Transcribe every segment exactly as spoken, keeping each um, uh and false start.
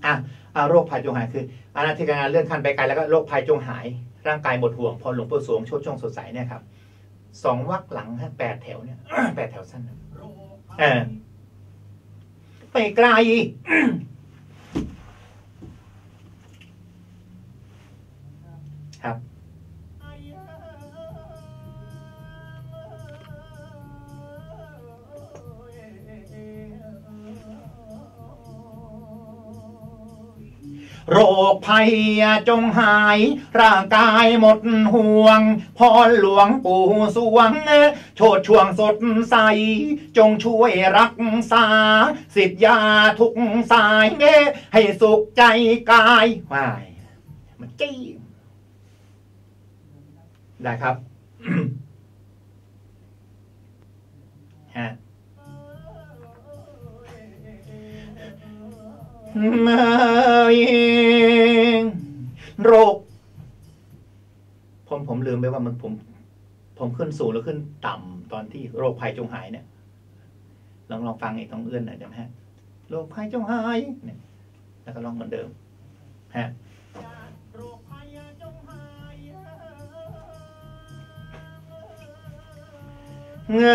อ่ะอ่ะโรคภัยจงหายคืออนาถการงานเลื่อนขั้นไปไกลแล้วก็โรคภัยจงหายร่างกายหมดห่วงพอหลวงปู่สวงโชติช่วงสดใสเนี่ยครับสองวรรคหลังฮะแปดแถวเนี่ย แปดแถวสั้นเออไปไกลครับโรคภัยจงหายร่างกายหมดห่วงพรหลวงปู่สวงโชติช่วงสดใสจงช่วยรักษาสิทธิยาทุกสายให้สุขใจกายว้ายมันจี้ได้ครับ ฮะโรคผมผมลืมไปว่ามันผมผมขึ้นสูงแล้วขึ้นต่ำตอนที่โรคภัยจงหายเนี่ยลองลองฟังอีกต้องเอื้อนหน่อยได้ไหมฮะโรคภัยจงหายเนี่ยแล้วก็ลองเหมือนเดิมฮะเง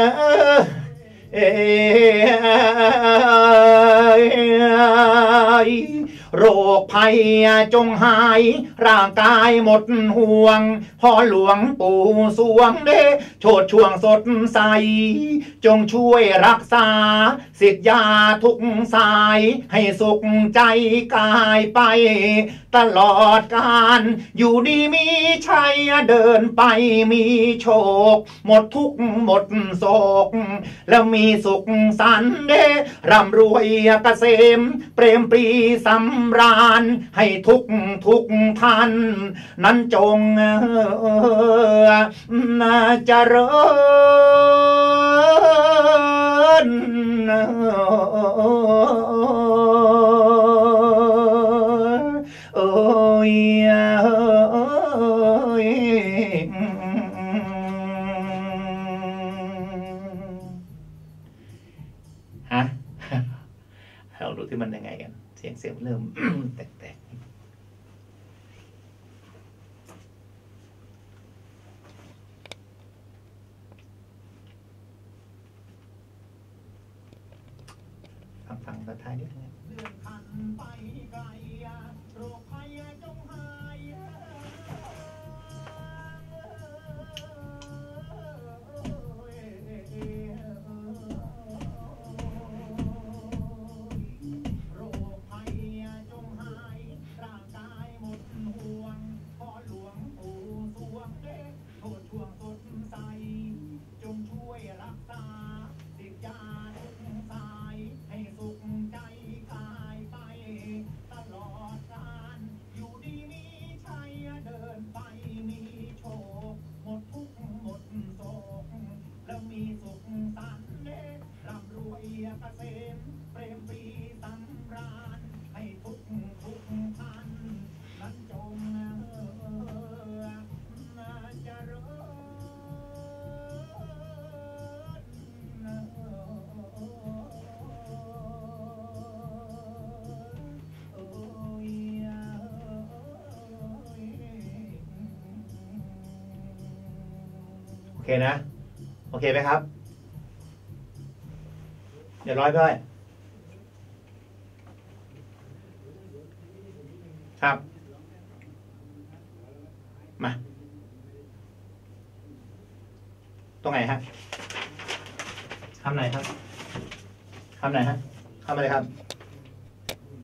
ยโรคภัยจงหายร่างกายหมดห่วงพ่อหลวงปู่สวงเดโชติช่วงสดใสจงช่วยรักษาสิทธิยาทุกสายให้สุขใจกายไปตลอดกาลอยู่ดีมีชัยเดินไปมีโชคหมดทุกข์หมดโศกแล้วมีสุขสันต์เดร่ำรวยเกษมเปรมปรีสำราญให้ทุกทุกท่านนั้นจงเจริญโอ้ยฮะเราดูที่มันยังไงกันเสียงเสียงเริ่ม แตกๆฟังฟังตอนท้ายนิดนึงโอเคนะโอเคไหมครับเดี๋ยวร้อยเพื่อนครับมาตรงไหนฮะคำไหนครับคำไหนฮะคำอะไรครับ